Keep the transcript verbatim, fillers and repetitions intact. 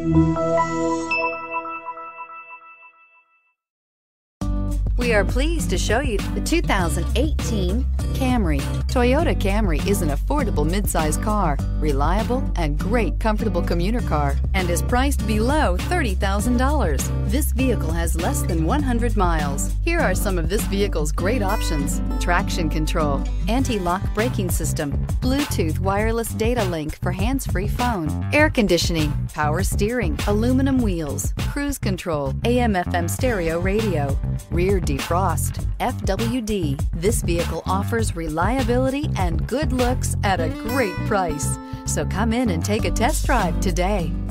We are pleased to show you the two thousand eighteen Camry. Toyota Camry is an affordable midsize car, reliable and great comfortable commuter car, and is priced below thirty thousand dollars. This vehicle has less than one hundred miles. Here are some of this vehicle's great options: traction control, anti-lock braking system, Bluetooth wireless data link for hands-free phone, air conditioning, power steering, aluminum wheels, cruise control, A M F M stereo radio, rear defrost, F W D. This vehicle offers reliability and good looks at a great price. So come in and take a test drive today.